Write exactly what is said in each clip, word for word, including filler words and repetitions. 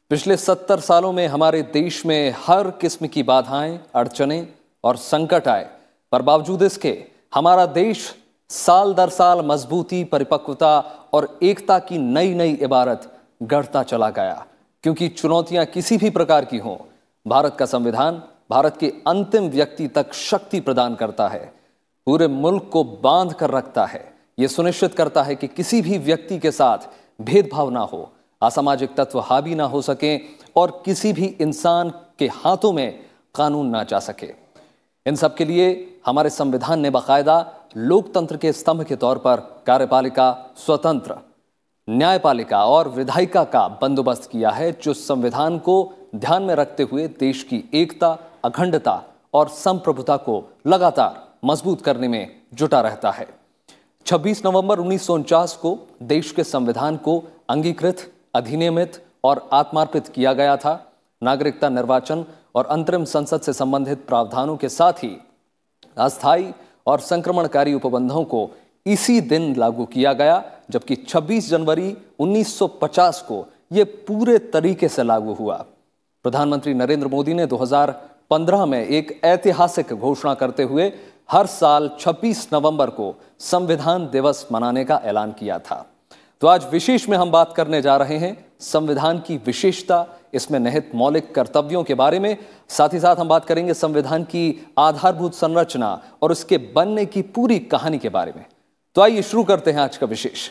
पिछले सत्तर सालों में हमारे देश में हर किस्म की बाधाएं, अड़चनें और संकट आए, पर बावजूद इसके हमारा देश साल दर साल मजबूती, परिपक्वता और एकता की नई नई इबारत गढ़ता चला गया। क्योंकि चुनौतियां किसी भी प्रकार की हों, भारत का संविधान भारत के अंतिम व्यक्ति तक शक्ति प्रदान करता है, पूरे मुल्क को बांध कर रखता है। यह सुनिश्चित करता है कि किसी भी व्यक्ति के साथ भेदभाव ना हो, असामाजिक तत्व हावी ना हो सके और किसी भी इंसान के हाथों में कानून ना जा सके। इन सब के लिए हमारे संविधान ने बाकायदा लोकतंत्र के स्तंभ के तौर पर कार्यपालिका, स्वतंत्र न्यायपालिका और विधायिका का बंदोबस्त किया है, जो संविधान को ध्यान में रखते हुए देश की एकता, अखंडता और संप्रभुता को लगातार मजबूत करने में जुटा रहता है। छब्बीस नवंबर उन्नीस सौ उनचास को देश के संविधान को अंगीकृत, अधिनियमित और आत्मार्पित किया गया था। नागरिकता, निर्वाचन और अंतरिम संसद से संबंधित प्रावधानों के साथ ही अस्थायी और संक्रमणकारी उपबंधों को इसी दिन लागू किया गया, जबकि छब्बीस जनवरी उन्नीस सौ पचास को यह पूरे तरीके से लागू हुआ। प्रधानमंत्री नरेंद्र मोदी ने दो हज़ार पंद्रह में एक ऐतिहासिक घोषणा करते हुए हर साल छब्बीस नवंबर को संविधान दिवस मनाने का ऐलान किया था। तो आज विशेष में हम बात करने जा रहे हैं संविधान की विशेषता, इसमें निहित मौलिक कर्तव्यों के बारे में। साथ ही साथ हम बात करेंगे संविधान की आधारभूत संरचना और उसके बनने की पूरी कहानी के बारे में। तो आइए शुरू करते हैं आज का विशेष।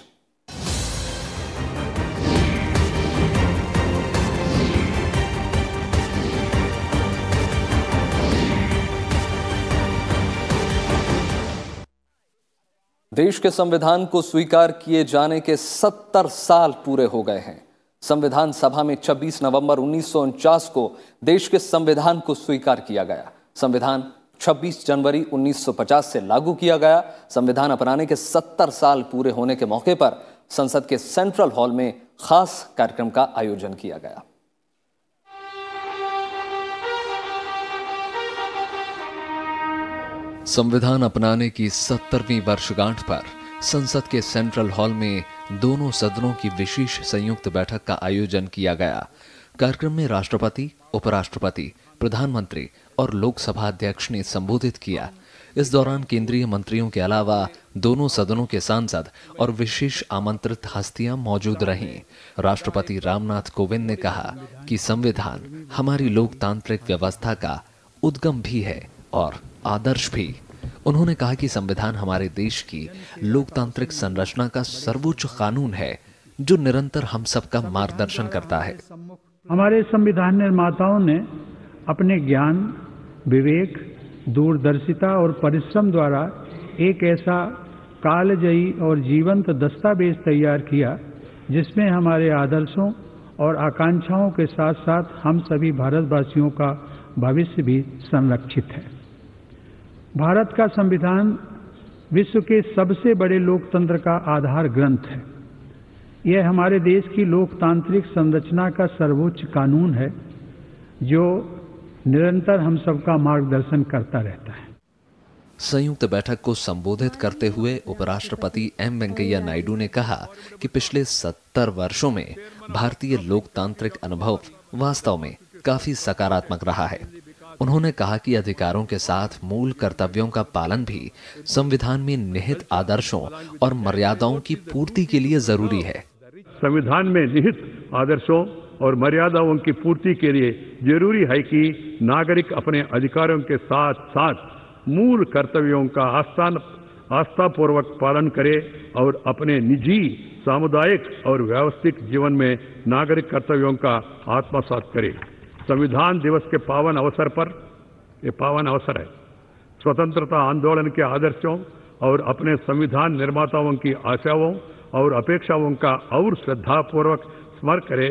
देश के संविधान को स्वीकार किए जाने के सत्तर साल पूरे हो गए हैं। संविधान सभा में छब्बीस नवंबर उन्नीस सौ उनचास को देश के संविधान को स्वीकार किया गया। संविधान छब्बीस जनवरी उन्नीस सौ पचास से लागू किया गया। संविधान अपनाने के सत्तर साल पूरे होने के मौके पर संसद के सेंट्रल हॉल में खास कार्यक्रम का आयोजन किया गया। संविधान अपनाने की सत्तरवीं वर्षगांठ पर संसद के सेंट्रल हॉल में दोनों सदनों की विशेष संयुक्त बैठक का आयोजन किया गया। कार्यक्रम में राष्ट्रपति, उपराष्ट्रपति, प्रधानमंत्री और लोकसभा अध्यक्ष ने संबोधित किया। इस दौरान केंद्रीय मंत्रियों के अलावा दोनों सदनों के सांसद और विशेष आमंत्रित हस्तियां मौजूद रहीं। राष्ट्रपति रामनाथ कोविंद ने कहा कि संविधान हमारी लोकतांत्रिक व्यवस्था का उद्गम भी है और आदर्श भी। उन्होंने कहा कि संविधान हमारे देश की लोकतांत्रिक संरचना का सर्वोच्च कानून है, जो निरंतर हम सबका मार्गदर्शन करता है। हमारे संविधान निर्माताओं ने अपने ज्ञान, विवेक, दूरदर्शिता और परिश्रम द्वारा एक ऐसा कालजयी और जीवंत दस्तावेज तैयार किया, जिसमें हमारे आदर्शों और आकांक्षाओं के साथ साथ हम सभी भारतवासियों का भविष्य भी संरक्षित है। भारत का संविधान विश्व के सबसे बड़े लोकतंत्र का आधार ग्रंथ है। यह हमारे देश की लोकतांत्रिक संरचना का सर्वोच्च कानून है, जो निरंतर हम सबका मार्गदर्शन करता रहता है। संयुक्त बैठक को संबोधित करते हुए उपराष्ट्रपति एम वेंकैया नायडू ने कहा कि पिछले सत्तर वर्षों में भारतीय लोकतांत्रिक अनुभव वास्तव में काफी सकारात्मक रहा है। उन्होंने कहा कि अधिकारों के साथ मूल कर्तव्यों का पालन भी संविधान में निहित आदर्शों और मर्यादाओं की पूर्ति के लिए जरूरी है। संविधान में निहित आदर्शों और मर्यादाओं की पूर्ति के लिए जरूरी है कि नागरिक अपने अधिकारों के साथ साथ मूल कर्तव्यों का आस्थान आस्थापूर्वक पालन करे और अपने निजी, सामुदायिक और व्यवस्थित जीवन में नागरिक कर्तव्यों का आत्मसात करे। संविधान दिवस के पावन अवसर पर, ये पावन अवसर है, स्वतंत्रता आंदोलन के आदर्शों और अपने संविधान निर्माताओं की आशाओं और अपेक्षाओं का और श्रद्धापूर्वक स्मरण करे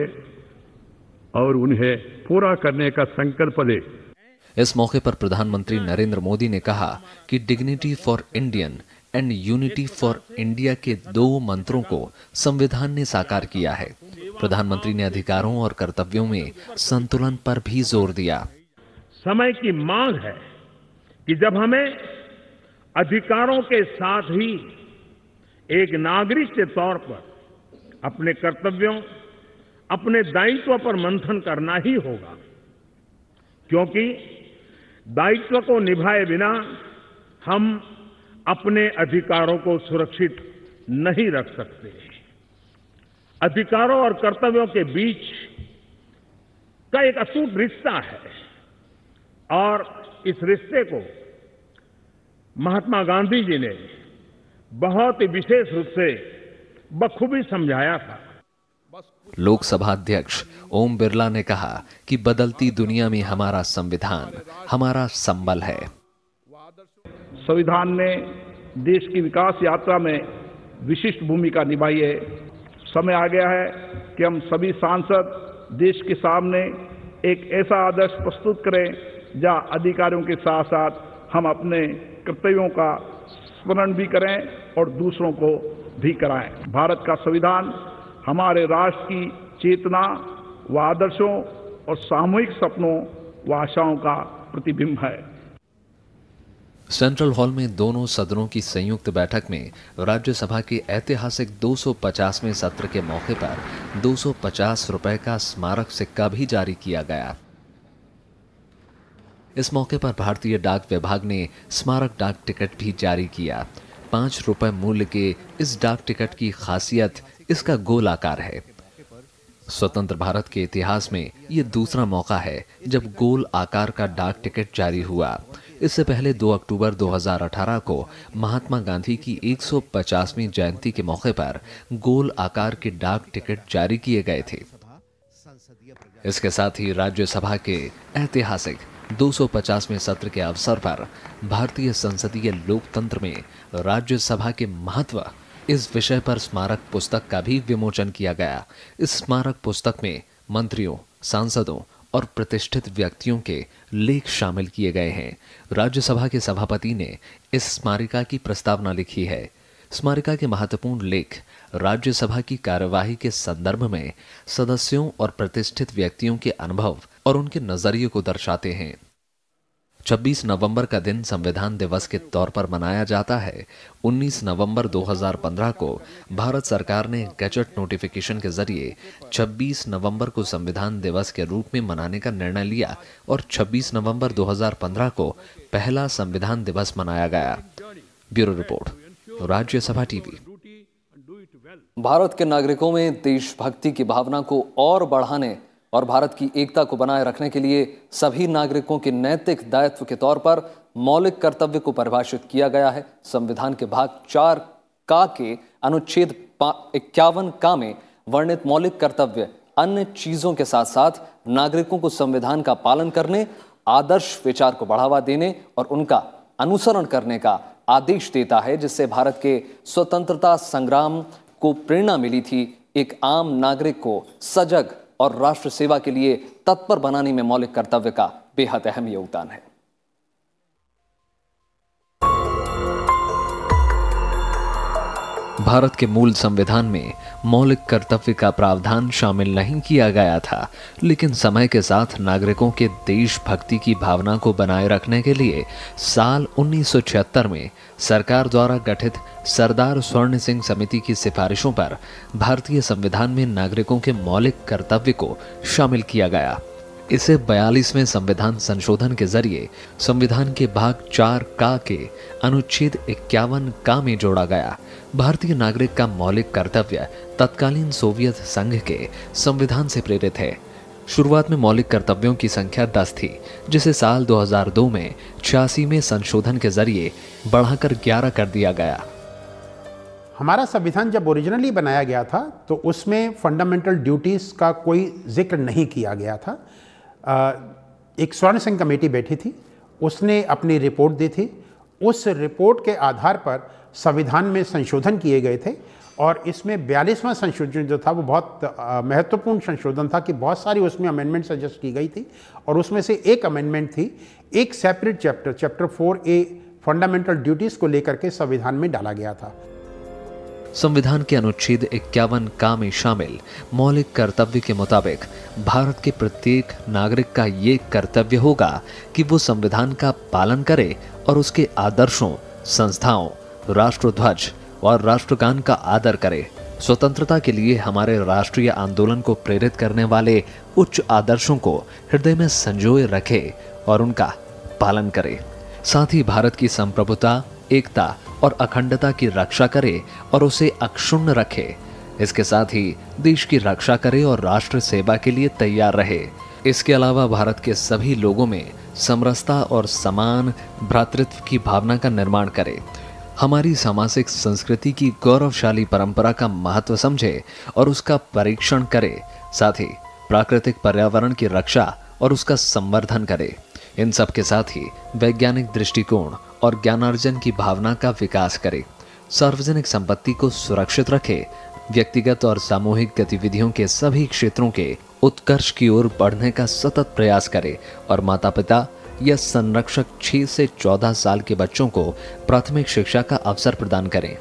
और उन्हें पूरा करने का संकल्प ले। इस मौके पर प्रधानमंत्री नरेंद्र मोदी ने कहा कि dignity for Indian and unity for India के दो मंत्रों को संविधान ने साकार किया है। प्रधानमंत्री ने अधिकारों और कर्तव्यों में संतुलन पर भी जोर दिया। समय की मांग है कि जब हमें अधिकारों के साथ ही एक नागरिक के तौर पर अपने कर्तव्यों, अपने दायित्व पर मंथन करना ही होगा, क्योंकि दायित्व को निभाए बिना हम अपने अधिकारों को सुरक्षित नहीं रख सकते। अधिकारों और कर्तव्यों के बीच का एक अटूट रिश्ता है और इस रिश्ते को महात्मा गांधी जी ने बहुत ही विशेष रूप से बखूबी समझाया था। लोकसभा अध्यक्ष ओम बिरला ने कहा कि बदलती दुनिया में हमारा संविधान हमारा संबल है। संविधान ने देश की विकास यात्रा में विशिष्ट भूमिका निभाई है। समय आ गया है कि हम सभी सांसद देश के सामने एक ऐसा आदर्श प्रस्तुत करें जहां अधिकारियों के साथ साथ हम अपने कर्तव्यों का स्मरण भी करें और दूसरों को भी कराएं। भारत का संविधान हमारे राष्ट्र की चेतना व आदर्शों और सामूहिक सपनों व आशाओं का प्रतिबिंब है। सेंट्रल हॉल में दोनों सदनों की संयुक्त बैठक में राज्यसभा के ऐतिहासिक दो सौ पचासवें सत्र के मौके पर दो सौ पचास रुपए का स्मारक सिक्का भी जारी किया गया। इस मौके पर भारतीय डाक विभाग ने स्मारक डाक टिकट भी जारी किया। पांच रुपए मूल्य के इस डाक टिकट की खासियत इसका गोल आकार है। स्वतंत्र भारत के इतिहास में यह दूसरा मौका है जब गोल आकार का डाक टिकट जारी हुआ। इससे पहले दो अक्टूबर दो हज़ार अठारह को महात्मा गांधी की एक सौ पचासवीं जयंती के मौके पर गोल आकार के डाक टिकट जारी किए गए थे। इसके साथ ही राज्यसभा के ऐतिहासिक दो सौ पचासवें सत्र के अवसर पर भारतीय संसदीय लोकतंत्र में राज्यसभा के महत्व इस विषय पर स्मारक पुस्तक का भी विमोचन किया गया। इस स्मारक पुस्तक में मंत्रियों, सांसदों और प्रतिष्ठित व्यक्तियों के लेख शामिल किए गए हैं। राज्यसभा के सभापति ने इस स्मारिका की प्रस्तावना लिखी है। स्मारिका के महत्वपूर्ण लेख राज्यसभा की कार्यवाही के संदर्भ में सदस्यों और प्रतिष्ठित व्यक्तियों के अनुभव और उनके नजरिए को दर्शाते हैं। छब्बीस नवंबर का दिन संविधान दिवस के तौर पर मनाया जाता है। उन्नीस नवंबर दो हज़ार पंद्रह को भारत सरकार ने गजट नोटिफिकेशन के जरिए छब्बीस नवंबर को संविधान दिवस के रूप में मनाने का निर्णय लिया और छब्बीस नवंबर दो हज़ार पंद्रह को पहला संविधान दिवस मनाया गया। Bureau report, Rajya Sabha TV. Bharat के नागरिकों में देशभक्ति की भावना को और बढ़ाने और भारत की एकता को बनाए रखने के लिए सभी नागरिकों के नैतिक दायित्व के तौर पर मौलिक कर्तव्य को परिभाषित किया गया है। संविधान के भाग चार का के अनुच्छेद इक्यावन का में वर्णित मौलिक कर्तव्य अन्य चीजों के साथ साथ नागरिकों को संविधान का पालन करने, आदर्श विचार को बढ़ावा देने और उनका अनुसरण करने का आदेश देता है, जिससे भारत के स्वतंत्रता संग्राम को प्रेरणा मिली थी। एक आम नागरिक को सजग और राष्ट्र सेवा के लिए तत्पर बनाने में मौलिक कर्तव्य का बेहद अहम योगदान है। भारत के मूल संविधान में मौलिक कर्तव्य का प्रावधान शामिल नहीं किया गया था, लेकिन समय के साथ नागरिकों के देशभक्ति की भावना को बनाए रखने के लिए साल उन्नीस सौ छिहत्तर में सरकार द्वारा गठित सरदार स्वर्ण सिंह समिति की सिफारिशों पर भारतीय संविधान में नागरिकों के मौलिक कर्तव्य को शामिल किया गया। इसे बयालीसवें संविधान संशोधन के जरिए संविधान के भाग चार का के अनुच्छेद इक्यावन का में जोड़ा गया। भारतीय नागरिक का मौलिक कर्तव्य तत्कालीन सोवियत संघ के संविधान से प्रेरित है। शुरुआत में मौलिक कर्तव्यों की संख्या दस थी, जिसे साल दो हज़ार दो में छियासी में संशोधन के जरिए बढ़ाकर ग्यारह कर दिया गया। हमारा संविधान जब ओरिजिनली बनाया गया था तो उसमें फंडामेंटल ड्यूटीज का कोई जिक्र नहीं किया गया था। एक स्वर्ण सिंह कमेटी बैठी थी, उसने अपनी रिपोर्ट दी थी। उस रिपोर्ट के आधार पर संविधान में संशोधन किए गए थे और इसमें बयालीसवां संशोधन जो था वो बहुत महत्वपूर्ण संशोधन था कि बहुत सारी उसमें अमेंडमेंट सजेस्ट की गई थी और उसमें से एक अमेंडमेंट थी, एक separate chapter chapter four A fundamental duties को लेकर के संविधान में डाला गया था। संविधान के अनुच्छेद इक्यावन का में शामिल मौलिक कर्तव्य के मुताबिक भारत के प्रत्येक नागरिक का ये कर्तव्य होगा कि वो संविधान का पालन करे और उसके आदर्शों, संस्थाओं, राष्ट्रध्वज और राष्ट्रगान का आदर करे। स्वतंत्रता के लिए हमारे राष्ट्रीय आंदोलन को प्रेरित करने वाले उच्च आदर्शों को हृदय में संजोए रखे और उनका पालन करे। साथ ही भारत की संप्रभुता, एकता और अखंडता की रक्षा करे और उसे अक्षुण्ण रखे। इसके साथ ही देश की रक्षा करे और राष्ट्र सेवा के लिए तैयार रहे। इसके अलावा भारत के सभी लोगों में समरसता और समान भ्रातृत्व की भावना का निर्माण करे। हमारी सामाजिक संस्कृति की गौरवशाली परंपरा का महत्व समझे और उसका परीक्षण करे। साथ ही प्राकृतिक पर्यावरण की रक्षा और उसका संवर्धन करे। इन सब के साथ ही वैज्ञानिक दृष्टिकोण और ज्ञानार्जन की भावना का विकास करे। सार्वजनिक संपत्ति को सुरक्षित रखे। व्यक्तिगत और सामूहिक गतिविधियों के सभी क्षेत्रों के उत्कर्ष की ओर बढ़ने का सतत प्रयास करे और माता पिता या संरक्षक छह से चौदह साल के बच्चों को प्राथमिक शिक्षा का अवसर प्रदान करें।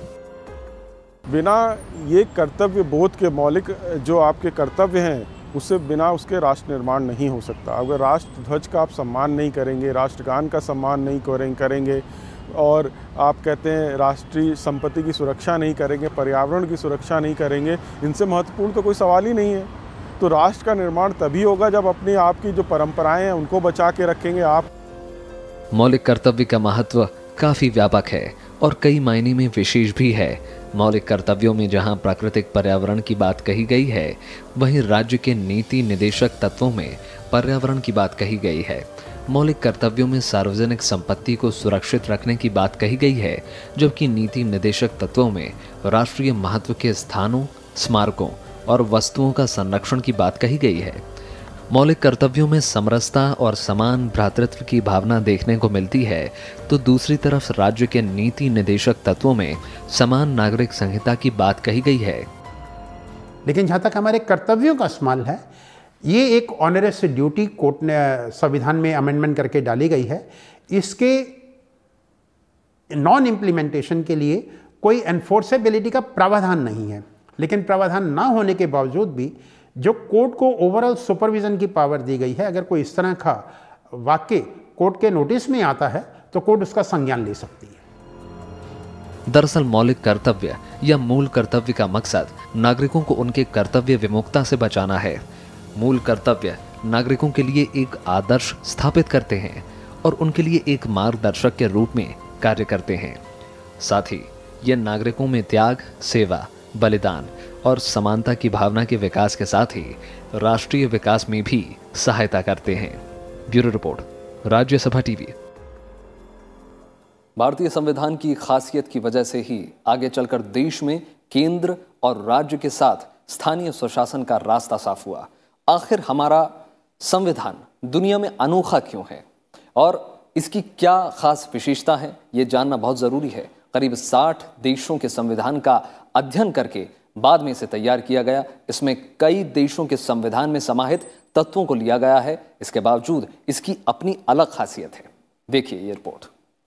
बिना ये कर्तव्य बोध के मौलिक जो आपके कर्तव्य हैं, उससे बिना उसके राष्ट्र निर्माण नहीं हो सकता। अगर राष्ट्र ध्वज का आप सम्मान नहीं करेंगे, राष्ट्रगान का सम्मान नहीं करेंगे और आप कहते हैं राष्ट्रीय संपत्ति की सुरक्षा नहीं करेंगे, पर्यावरण की सुरक्षा नहीं करेंगे, इनसे महत्वपूर्ण तो कोई सवाल ही नहीं है। तो राष्ट्र का निर्माण तभी होगा जब अपनी आपकी जो परंपराएं हैं उनको बचा के रखेंगे आप। मौलिक कर्तव्य का महत्व काफी व्यापक है और कई मायने में विशेष भी है। मौलिक कर्तव्यों में जहां प्राकृतिक पर्यावरण की बात कही गई है, वहीं राज्य के नीति निदेशक तत्वों में पर्यावरण की बात कही गई है। मौलिक कर्तव्यों में सार्वजनिक संपत्ति को सुरक्षित रखने की बात कही गई है, जबकि नीति निदेशक तत्वों में राष्ट्रीय महत्व के स्थानों, स्मारकों और वस्तुओं का संरक्षण की बात कही गई है। मौलिक कर्तव्यों में समरसता और समान भ्रातृत्व की भावना देखने को मिलती है, तो दूसरी तरफ राज्य के नीति निदेशक तत्वों में समान नागरिक संहिता की बात कही गई है। लेकिन जहाँ तक हमारे कर्तव्यों का सवाल है, ये एक ऑनरस ड्यूटी कोर्ट ने संविधान में अमेंडमेंट करके डाली गई है। इसके नॉन इम्प्लीमेंटेशन के लिए कोई एनफोर्सेबिलिटी का प्रावधान नहीं है। लेकिन प्रावधान ना होने के बावजूद भी जो कोर्ट को ओवरऑल सुपरविजन की पावर दी गई है, अगर कोई इस तरह का वाक्य कोर्ट के नोटिस में आता है तो कोर्ट उसका संज्ञान ले सकती है। दरअसल मौलिक कर्तव्य या मूल कर्तव्य का मकसद नागरिकों को उनके कर्तव्य विमुखता से बचाना है। मूल कर्तव्य नागरिकों के लिए एक आदर्श स्थापित करते हैं और उनके लिए एक मार्गदर्शक के रूप में कार्य करते हैं। साथ ही ये नागरिकों में त्याग, सेवा, बलिदान और समानता की भावना के विकास के साथ ही राष्ट्रीय विकास में भी सहायता करते हैं। Bureau report, Rajya Sabha TV. भारतीय संविधान की खासियत की वजह से ही आगे चलकर देश में केंद्र और राज्य के साथ स्थानीय स्वशासन का रास्ता साफ हुआ। आखिर हमारा संविधान दुनिया में अनोखा क्यों है और इसकी क्या खास विशेषता है, ये जानना बहुत जरूरी है। करीब साठ देशों के संविधान का अध्ययन करके बाद में इसे तैयार किया गया। इसमें कई देशों के संविधान में समाहित तत्वों को लिया गया है। इसके बावजूद इसकी अपनी अलग खासियत है। देखिए ये रिपोर्ट।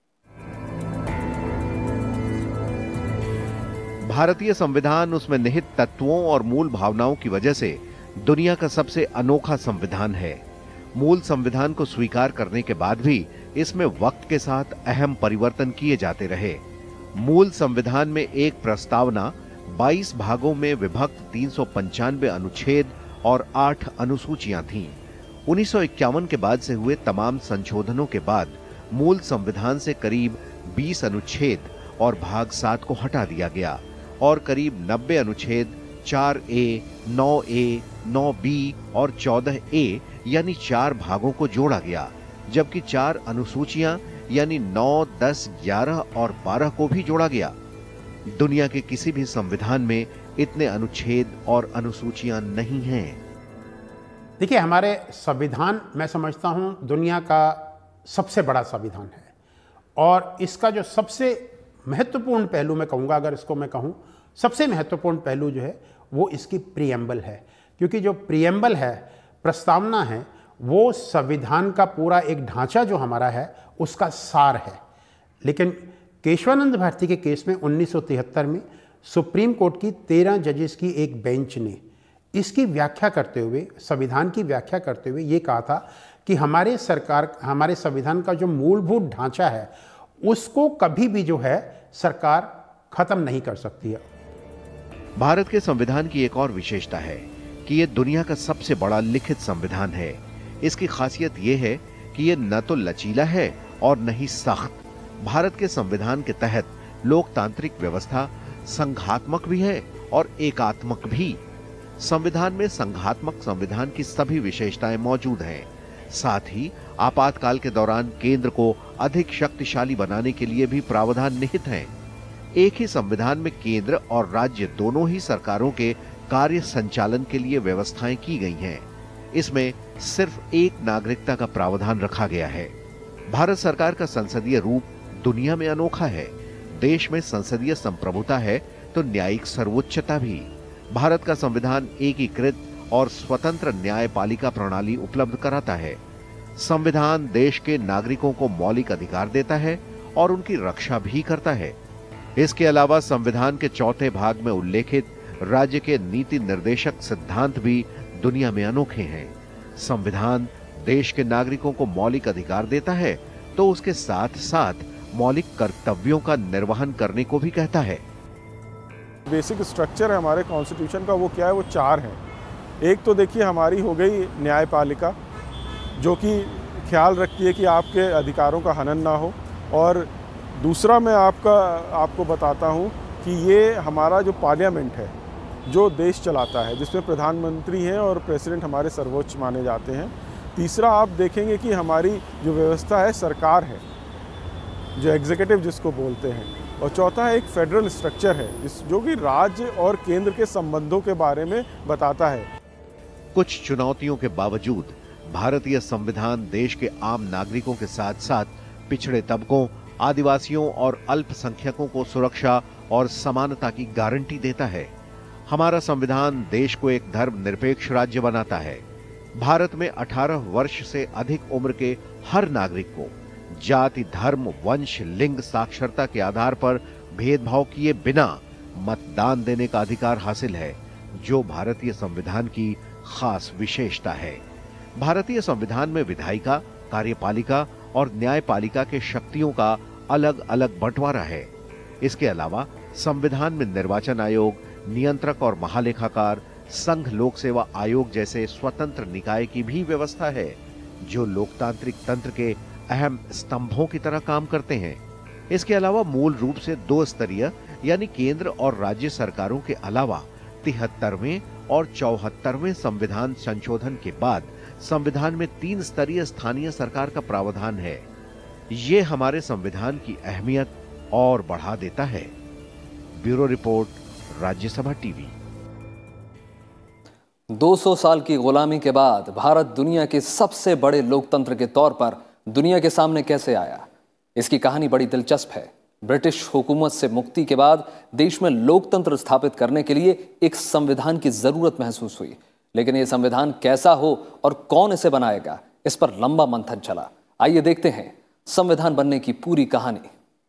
भारतीय संविधान उसमें निहित तत्वों और मूल भावनाओं की वजह से दुनिया का सबसे अनोखा संविधान है। मूल संविधान को स्वीकार करने के बाद भी इसमें वक्त के साथ अहम परिवर्तन किए जाते रहे। मूल संविधान में एक प्रस्तावना, बाईस भागों में विभक्त तीन सौ पंचानवे अनुच्छेद और आठ अनुसूचियां थीं। उन्नीस सौ इक्यावन के बाद से हुए तमाम संशोधनों के बाद मूल संविधान से करीब बीस अनुच्छेद और भाग सात को हटा दिया गया और करीब नब्बे अनुच्छेद चार ए, नौ ए, नौ बी और चौदह ए यानी चार भागों को जोड़ा गया, जबकि चार अनुसूचियां यानी नौ, दस, ग्यारह और बारह को भी जोड़ा गया। दुनिया के किसी भी संविधान में इतने अनुच्छेद और अनुसूचियां नहीं हैं। देखिए, हमारे संविधान मैं समझता हूं दुनिया का सबसे बड़ा संविधान है और इसका जो सबसे महत्वपूर्ण पहलू मैं कहूँगा, अगर इसको मैं कहूँ सबसे महत्वपूर्ण पहलू जो है वो इसकी प्रीएम्बल है, क्योंकि जो प्रीएम्बल है, प्रस्तावना है, वो संविधान का पूरा एक ढांचा जो हमारा है उसका सार है। लेकिन केशवानंद भारती के केस में उन्नीस सौ तिहत्तर में सुप्रीम कोर्ट की तेरह जजेस की एक बेंच ने इसकी व्याख्या करते हुए, संविधान की व्याख्या करते हुए ये कहा था कि हमारे सरकार हमारे संविधान का जो मूलभूत ढांचा है उसको कभी भी जो है सरकार खत्म नहीं कर सकती है। भारत के संविधान की एक और विशेषता है कि यह दुनिया का सबसे बड़ा लिखित संविधान है। इसकी खासियत यह है कि यह न तो लचीला है और न ही सख्त। भारत के संविधान के तहत लोकतांत्रिक व्यवस्था संघात्मक भी है और एकात्मक भी। संविधान में संघात्मक संविधान की सभी विशेषताएं मौजूद हैं। साथ ही आपातकाल के दौरान केंद्र को अधिक शक्तिशाली बनाने के लिए भी प्रावधान निहित हैं। एक ही संविधान में केंद्र और राज्य दोनों ही सरकारों के कार्य संचालन के लिए व्यवस्थाएं की गई हैं। इसमें सिर्फ एक नागरिकता का प्रावधान रखा गया है। भारत सरकार का संसदीय रूप दुनिया में अनोखा है। देश में संसदीय संप्रभुता है तो न्यायिक सर्वोच्चता भी। भारत का संविधान एकीकृत और स्वतंत्र न्यायपालिका प्रणाली उपलब्ध कराता है। संविधान देश के नागरिकों को मौलिक अधिकार देता है और उनकी रक्षा भी करता है। इसके अलावा संविधान के चौथे भाग में उल्लेखित राज्य के नीति निर्देशक सिद्धांत भी दुनिया में अनोखे हैं। संविधान देश के नागरिकों को मौलिक अधिकार देता है तो उसके साथ साथ मौलिक कर्तव्यों का निर्वहन करने को भी कहता है। बेसिक स्ट्रक्चर है हमारे कॉन्स्टिट्यूशन का, वो क्या है, वो चार है। एक तो देखिए हमारी हो गई न्यायपालिका, जो कि ख्याल रखती है कि आपके अधिकारों का हनन ना हो। और दूसरा मैं आपका आपको बताता हूँ कि ये हमारा जो पार्लियामेंट है, जो देश चलाता है, जिसमें प्रधानमंत्री हैं और प्रेसिडेंट हमारे सर्वोच्च माने जाते हैं। तीसरा आप देखेंगे कि हमारी जो व्यवस्था है सरकार है, जो एग्जीक्यूटिव जिसको बोलते हैं। और चौथा एक फेडरल स्ट्रक्चर है जिस जो कि राज्य और केंद्र के संबंधों के बारे में बताता है। कुछ चुनौतियों के बावजूद भारतीय संविधान देश के आम नागरिकों के साथ साथ पिछड़े तबकों, आदिवासियों और अल्पसंख्यकों को सुरक्षा और समानता की गारंटी देता है। हमारा संविधान देश को एक धर्मनिरपेक्ष राज्य बनाता है। भारत में अठारह वर्ष से अधिक उम्र के हर नागरिक को जाति, धर्म, वंश, लिंग, साक्षरता के आधार पर भेदभाव किए बिना मतदान देने का अधिकार हासिल है, जो भारतीय संविधान की खास विशेषता है। भारतीय संविधान में विधायिका, कार्यपालिका और न्यायपालिका के शक्तियों का अलग अलग बंटवारा है। इसके अलावा संविधान में निर्वाचन आयोग, नियंत्रक और महालेखाकार, संघ लोक सेवा आयोग जैसे स्वतंत्र निकाय की भी व्यवस्था है, जो लोकतांत्रिक तंत्र के अहम स्तंभों की तरह काम करते हैं। इसके अलावा मूल रूप से दो स्तरीय यानी केंद्र और राज्य सरकारों के अलावा तिहत्तरवें और चौहत्तरवें संविधान संशोधन के बाद संविधान में तीन स्तरीय स्थानीय सरकार का प्रावधान है। ये हमारे संविधान की अहमियत और बढ़ा देता है। Bureau report, Rajya Sabha TV. दो सौ साल की गुलामी के बाद भारत दुनिया के सबसे बड़े लोकतंत्र के तौर पर दुनिया के सामने कैसे आया, इसकी कहानी बड़ी दिलचस्प है। ब्रिटिश हुकूमत से मुक्ति के बाद देश में लोकतंत्र स्थापित करने के लिए एक संविधान की जरूरत महसूस हुई, लेकिन यह संविधान कैसा हो और कौन इसे बनाएगा, इस पर लंबा मंथन चला। आइए देखते हैं संविधान बनने की पूरी कहानी।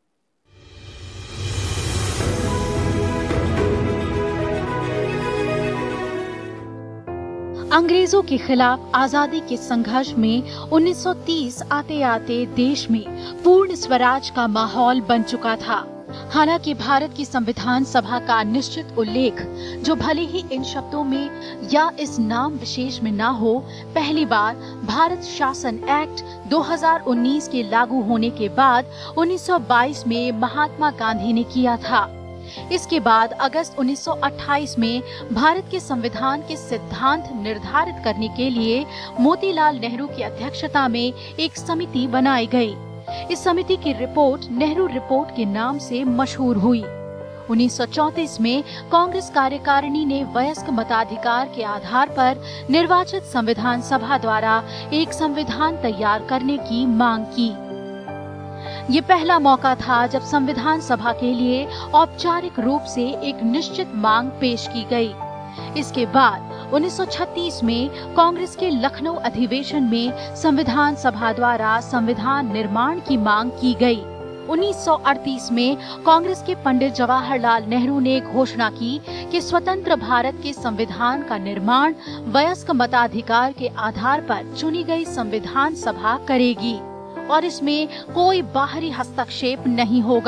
अंग्रेजों के खिलाफ आजादी के संघर्ष में उन्नीस सौ तीस आते आते देश में पूर्ण स्वराज का माहौल बन चुका था। हालांकि भारत की संविधान सभा का निश्चित उल्लेख, जो भले ही इन शब्दों में या इस नाम विशेष में ना हो, पहली बार भारत शासन एक्ट दो हज़ार उन्नीस के लागू होने के बाद उन्नीस सौ बाईस में महात्मा गांधी ने किया था। इसके बाद अगस्त उन्नीस सौ अट्ठाईस में भारत के संविधान के सिद्धांत निर्धारित करने के लिए मोतीलाल नेहरू की अध्यक्षता में एक समिति बनाई गई। इस समिति की रिपोर्ट नेहरू रिपोर्ट के नाम से मशहूर हुई। उन्नीस सौ चौंतीस में कांग्रेस कार्यकारिणी ने वयस्क मताधिकार के आधार पर निर्वाचित संविधान सभा द्वारा एक संविधान तैयार करने की मांग की। ये पहला मौका था जब संविधान सभा के लिए औपचारिक रूप से एक निश्चित मांग पेश की गई। इसके बाद उन्नीस सौ छत्तीस में कांग्रेस के लखनऊ अधिवेशन में संविधान सभा द्वारा संविधान निर्माण की मांग की गई। उन्नीस सौ अड़तीस में कांग्रेस के पंडित जवाहरलाल नेहरू ने घोषणा की कि स्वतंत्र भारत के संविधान का निर्माण वयस्क मताधिकार के आधार पर चुनी गई संविधान सभा करेगी और इसमें कोई बाहरी हस्तक्षेप नहीं होगा।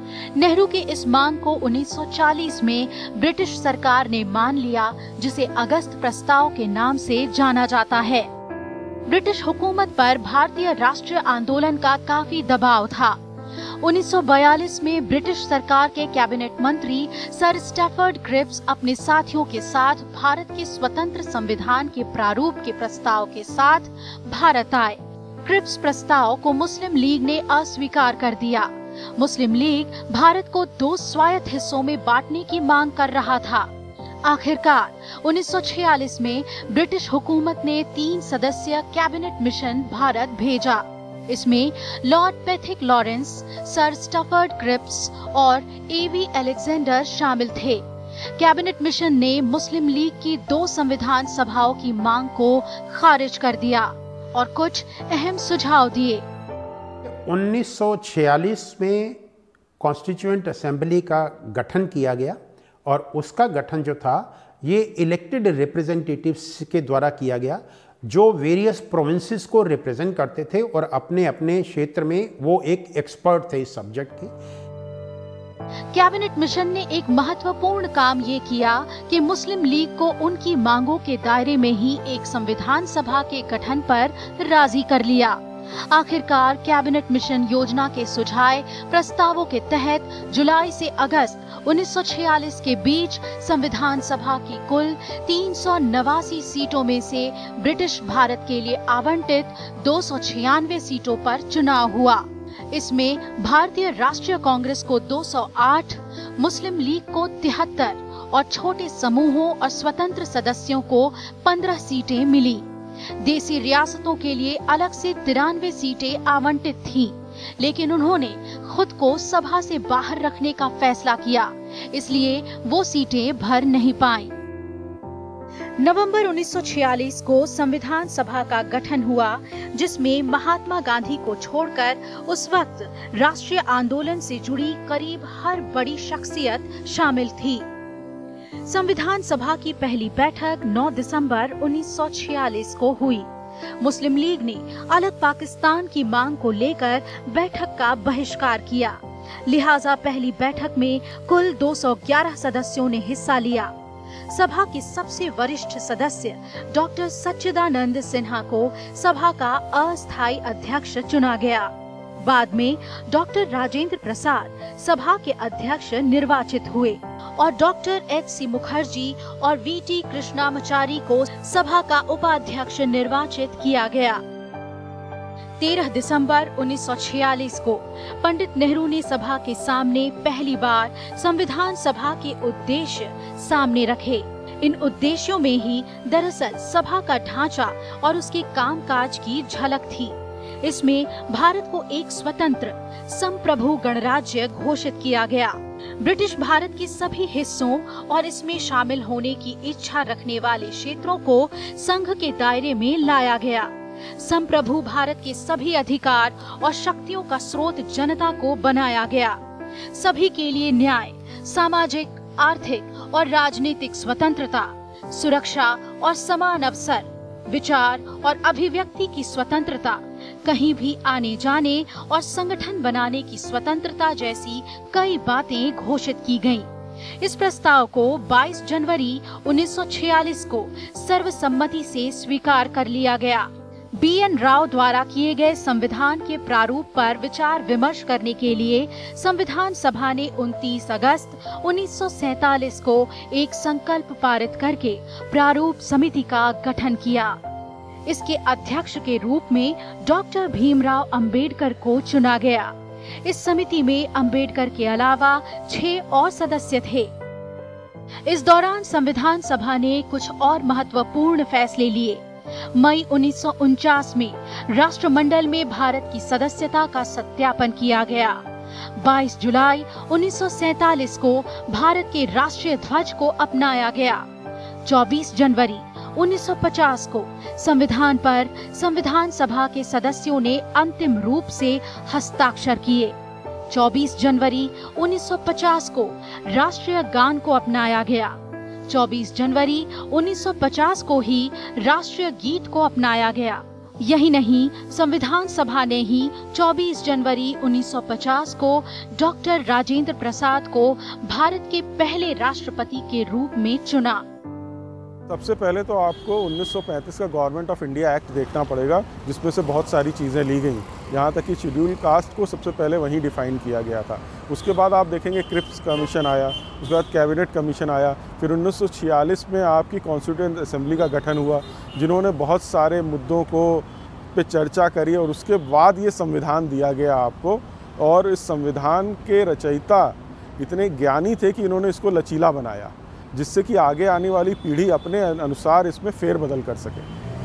नेहरू की इस मांग को उन्नीस सौ चालीस में ब्रिटिश सरकार ने मान लिया, जिसे अगस्त प्रस्ताव के नाम से जाना जाता है। ब्रिटिश हुकूमत पर भारतीय राष्ट्रीय आंदोलन का काफी दबाव था। उन्नीस सौ बयालीस में ब्रिटिश सरकार के कैबिनेट मंत्री सर स्टैफर्ड क्रिप्स अपने साथियों के साथ भारत के स्वतंत्र संविधान के प्रारूप के प्रस्ताव के साथ भारत आए। क्रिप्स प्रस्ताव को मुस्लिम लीग ने अस्वीकार कर दिया। मुस्लिम लीग भारत को दो स्वायत्त हिस्सों में बांटने की मांग कर रहा था। आखिरकार उन्नीस सौ छियालीस में ब्रिटिश हुकूमत ने तीन सदस्यीय कैबिनेट मिशन भारत भेजा। इसमें Lord Pethick Lawrence, sir Stafford Cripps और एवी अलेक्जेंडर शामिल थे। कैबिनेट मिशन ने मुस्लिम लीग की दो संविधान सभाओं की मांग को खारिज कर दिया और कुछ अहम सुझाव दिए। उन्नीस सौ छियालीस में कॉन्स्टिट्यूएंट असेंबली का गठन किया गया और उसका गठन जो था ये इलेक्टेड रिप्रेजेंटेटिव्स के द्वारा किया गया, जो वेरियस प्रोविंसेस को रिप्रेजेंट करते थे और अपने अपने क्षेत्र में वो एक एक्सपर्ट थे इस सब्जेक्ट के। कैबिनेट मिशन ने एक महत्वपूर्ण काम ये किया कि मुस्लिम लीग को उनकी मांगों के दायरे में ही एक संविधान सभा के गठन पर राजी कर लिया। आखिरकार कैबिनेट मिशन योजना के सुझाए प्रस्तावों के तहत जुलाई से अगस्त उन्नीस सौ छियालीस के बीच संविधान सभा की कुल तीन सौ नवासी सीटों में से ब्रिटिश भारत के लिए आवंटित दो सौ छियानवे सीटों पर चुनाव हुआ। इसमें भारतीय राष्ट्रीय कांग्रेस को दो सौ आठ, मुस्लिम लीग को तिहत्तर और छोटे समूहों और स्वतंत्र सदस्यों को पंद्रह सीटें मिली। देसी रियासतों के लिए अलग से तिरानवे सीटें आवंटित थीं, लेकिन उन्होंने खुद को सभा से बाहर रखने का फैसला किया, इसलिए वो सीटें भर नहीं पाईं। नवंबर उन्नीस सौ छियालीस को संविधान सभा का गठन हुआ, जिसमें महात्मा गांधी को छोड़कर उस वक्त राष्ट्रीय आंदोलन से जुड़ी करीब हर बड़ी शख्सियत शामिल थी। संविधान सभा की पहली बैठक नौ दिसंबर उन्नीस सौ छियालीस को हुई। मुस्लिम लीग ने अलग पाकिस्तान की मांग को लेकर बैठक का बहिष्कार किया, लिहाजा पहली बैठक में कुल दो सौ ग्यारह सदस्यों ने हिस्सा लिया। सभा के सबसे वरिष्ठ सदस्य डॉक्टर सच्चिदानंद सिन्हा को सभा का अस्थायी अध्यक्ष चुना गया। बाद में डॉक्टर राजेंद्र प्रसाद सभा के अध्यक्ष निर्वाचित हुए और डॉक्टर एच सी मुखर्जी और वी टी कृष्णामाचारी को सभा का उपाध्यक्ष निर्वाचित किया गया। तेरह दिसंबर उन्नीस सौ छियालीस को पंडित नेहरू ने सभा के सामने पहली बार संविधान सभा के उद्देश्य सामने रखे। इन उद्देश्यों में ही दरअसल सभा का ढांचा और उसके कामकाज की झलक थी। इसमें भारत को एक स्वतंत्र संप्रभु गणराज्य घोषित किया गया। ब्रिटिश भारत के सभी हिस्सों और इसमें शामिल होने की इच्छा रखने वाले क्षेत्रों को संघ के दायरे में लाया गया। संप्रभु भारत के सभी अधिकार और शक्तियों का स्रोत जनता को बनाया गया। सभी के लिए न्याय, सामाजिक, आर्थिक और राजनीतिक स्वतंत्रता, सुरक्षा और समान अवसर, विचार और अभिव्यक्ति की स्वतंत्रता, कहीं भी आने जाने और संगठन बनाने की स्वतंत्रता जैसी कई बातें घोषित की गईं। इस प्रस्ताव को बाईस जनवरी उन्नीस सौ छियालीस को सर्वसम्मति से स्वीकार कर लिया गया। बी एन राव द्वारा किए गए संविधान के प्रारूप पर विचार विमर्श करने के लिए संविधान सभा ने उनतीस अगस्त उन्नीस सौ सैतालीस को एक संकल्प पारित करके प्रारूप समिति का गठन किया। इसके अध्यक्ष के रूप में डॉक्टर भीमराव अंबेडकर को चुना गया। इस समिति में अंबेडकर के अलावा छह और सदस्य थे। इस दौरान संविधान सभा ने कुछ और महत्वपूर्ण फैसले लिए। मई उन्नीस सौ उनचास में राष्ट्रमंडल में भारत की सदस्यता का सत्यापन किया गया। बाईस जुलाई उन्नीस सौ सैतालीस को भारत के राष्ट्रीय ध्वज को अपनाया गया। चौबीस जनवरी उन्नीस सौ पचास को संविधान पर संविधान सभा के सदस्यों ने अंतिम रूप से हस्ताक्षर किए। चौबीस जनवरी उन्नीस सौ पचास को राष्ट्रीय गान को अपनाया गया। चौबीस जनवरी उन्नीस सौ पचास को ही राष्ट्रीय गीत को अपनाया गया यही नहीं, संविधान सभा ने ही चौबीस जनवरी उन्नीस सौ पचास को डॉक्टर राजेंद्र प्रसाद को भारत के पहले राष्ट्रपति के रूप में चुना। सबसे पहले तो आपको उन्नीस सौ पैंतीस का गवर्नमेंट ऑफ इंडिया एक्ट देखना पड़ेगा, जिसमें से बहुत सारी चीज़ें ली गई। यहाँ तक कि शेड्यूल कास्ट को सबसे पहले वहीं डिफ़ाइन किया गया था। उसके बाद आप देखेंगे क्रिप्स कमीशन आया, उसके बाद कैबिनेट कमीशन आया, फिर उन्नीस सौ छियालीस में आपकी कॉन्स्टिट्यूएंट असेंबली का गठन हुआ, जिन्होंने बहुत सारे मुद्दों को पे चर्चा करी और उसके बाद ये संविधान दिया गया आपको। और इस संविधान के रचयिता इतने ज्ञानी थे कि इन्होंने इसको लचीला बनाया, जिससे कि आगे आने वाली पीढ़ी अपने अनुसार इसमें फेरबदल कर सके।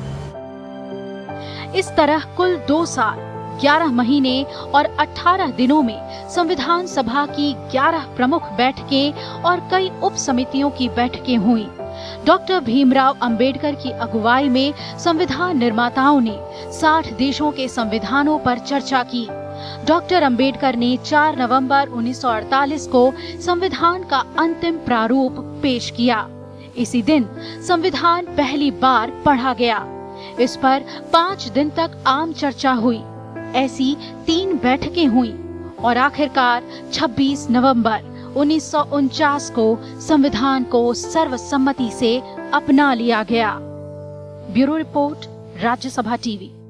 इस तरह कुल दो साल, ग्यारह महीने और अठारह दिनों में संविधान सभा की ग्यारह प्रमुख बैठकें और कई उप समितियों की बैठकें हुई। डॉक्टर भीमराव अंबेडकर की अगुवाई में संविधान निर्माताओं ने साठ देशों के संविधानों पर चर्चा की। डॉक्टर अंबेडकर ने चार नवंबर उन्नीस सौ अड़तालीस को संविधान का अंतिम प्रारूप पेश किया। इसी दिन संविधान पहली बार पढ़ा गया। इस पर पाँच दिन तक आम चर्चा हुई। ऐसी तीन बैठकें हुई और आखिरकार छब्बीस नवंबर उन्नीस सौ उनचास को संविधान को सर्वसम्मति से अपना लिया गया। Bureau report, Rajya Sabha TV.